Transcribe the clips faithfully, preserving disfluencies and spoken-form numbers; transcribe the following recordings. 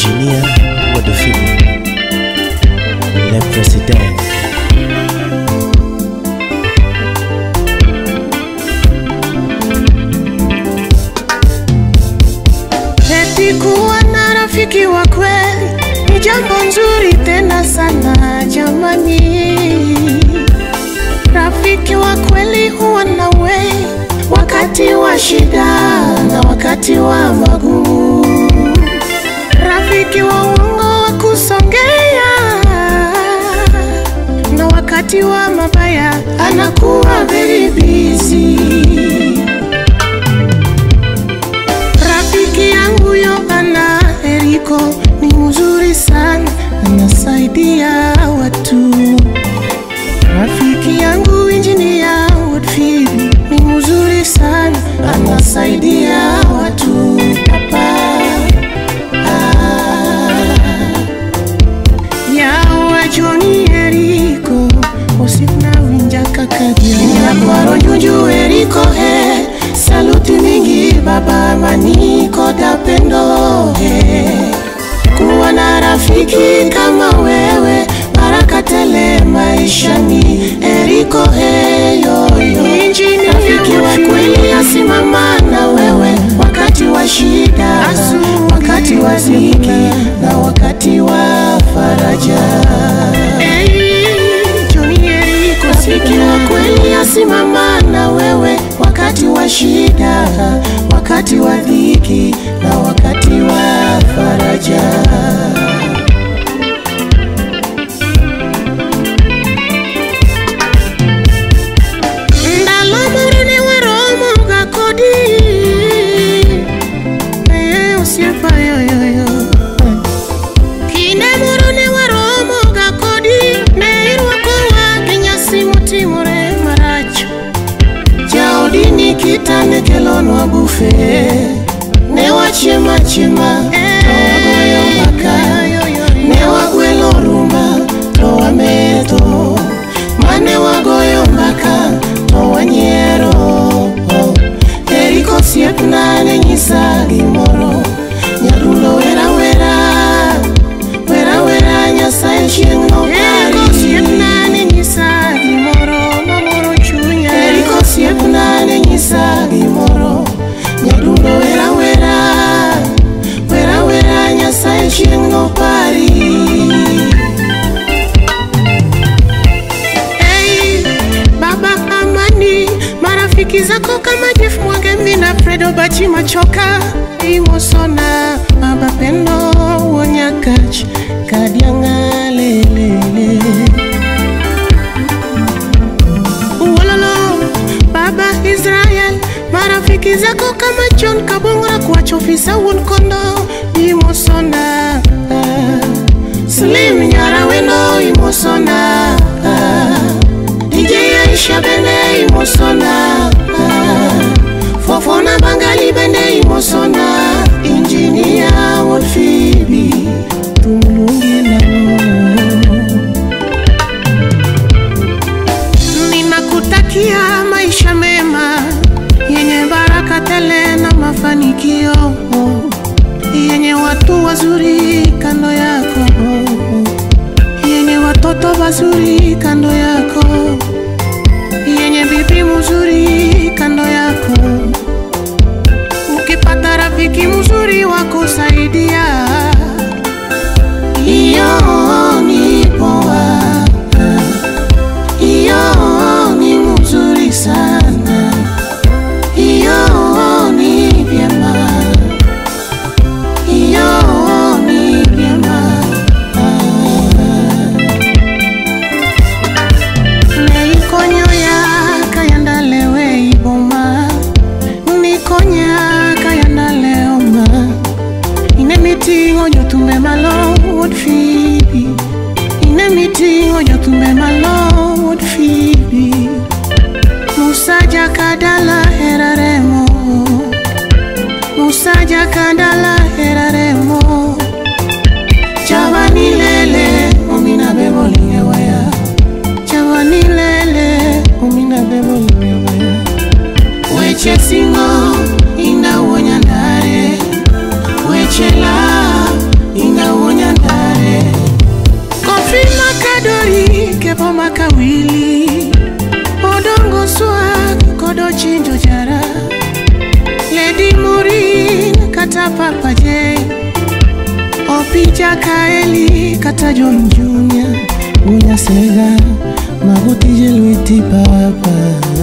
Engineer Wadofili, le président. Eti kuwa na rafiki wa kweli ni jambo nzuri tena sana jamani. Rafiki wa kweli huwa nawe wakati wa shida na wakati wa magumu. Rafiki wa uongo wa kusongea na wakati wa mabaya anakuwa very busy. Rafiki yangu yo ana Eriko ni mzuri sana, anasaidia watu. Rafiki yangu Engineer Wadofili ni mzuri sana, anasaidia watu. Papa ah. Yawa Johnny Eriko osipna winja kakadia Nyakwaro Juju Eriko he saluti mingi baba maniko dapendo he. Kuwa na rafiki kama wewe baraka tele maishani Eriko he yo yo. Rafiki wa kweli asimama na wewe wakati wa shida, wakati wa dhiki na wakati wa faraja. Rafiki wa kweli asimama na wewe wakati wa shida, wakati wa dhiki na wakati wa faraja. Kitane kelono abufe newa chima chima towa goyo mbaka newa gwelo rumba towa meto manewa goyo mbaka towa nyero. Eriko siepna ne nyisa gimoro nyadulo wera wera wera wera nyasaye chieng' no kari. Eriko siepna ne nyisa gimoro mamoro chunya. Eriko siepna ne nyisa gimoro nyadulo wera wera wera wera nyasaye chieng' no pari. Hey, baba amani marafiki zako kama Jeff Mwangembi na Fredo Bachi Machoka imosona baba pendo wonyakachi kadianga lelele. Uwalolo baba Israel marafiki zako kama John Kabongra kuacha ofisa Wonkondo imosona. Slim Nyara weno imosona. D J Aisha bene imosona. Fofona Bangali bene imosona. Engineer Wadofili tumulungi nalo. Ninakutakia maisha mema yenye baraka tele na mafanikio, yenye watu wazuri kando yako, yenye watoto wazuri kando yako, yenye bibi mzuri kando yako. Ukipata rafiki mzuri wa kusaidia, iyo ni poa, iyo ni mzuri sana, iyo ni vyema, iyo ni vyema. kata Papa J, Opija Kaeli kata John Junior, Unya Sega, Mabuti Jeluiti Papa.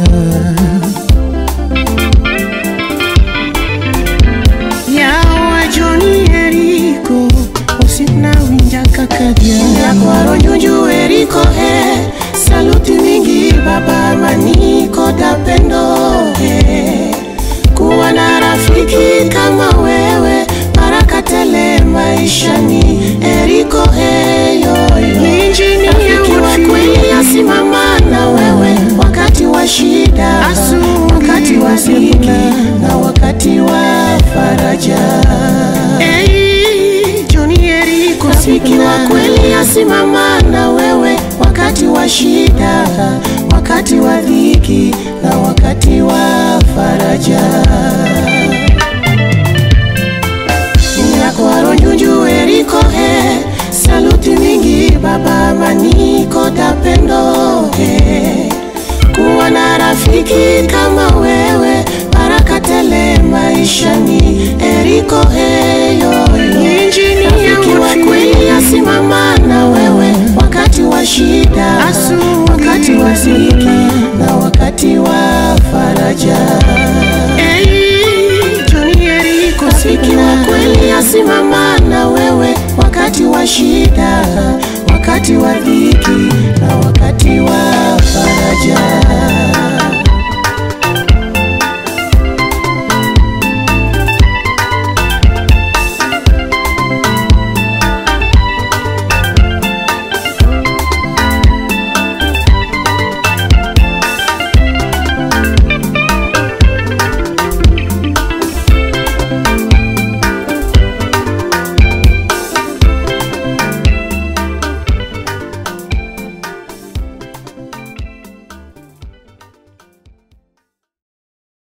Yawa Johnny Eriko, Osipna Winja Kakadia. Yakwaro Juju Eriko he, saluti mingi baba maniko tapendo he. Kuwa na rafiki kama wewe, baraka tele maishani. Eriko he yo yo, rafiki wa kweli asimama na wewe wakati wa shida, wakati wa dhiki na wakati wa faraja. Hey, Johnny Eriko, rafiki wa kweli asimama na wewe wakati wa shida, wakati wa dhiki na wakati wa faraja. Yakwaro Juju Eriko he, saluti mingi baba maniko tapendo he. Kuwa na rafiki kama wewe, baraka tele maishani. Eriko he yo yo, rafiki wa kweli asimama na wewe wakati wa shida, wakati wa dhiki na wakati wa faraja. Hey, Johnny Eriko, rafiki wa kweli asimama na wewe wakati wa shida, wakati wa dhiki na wakati wa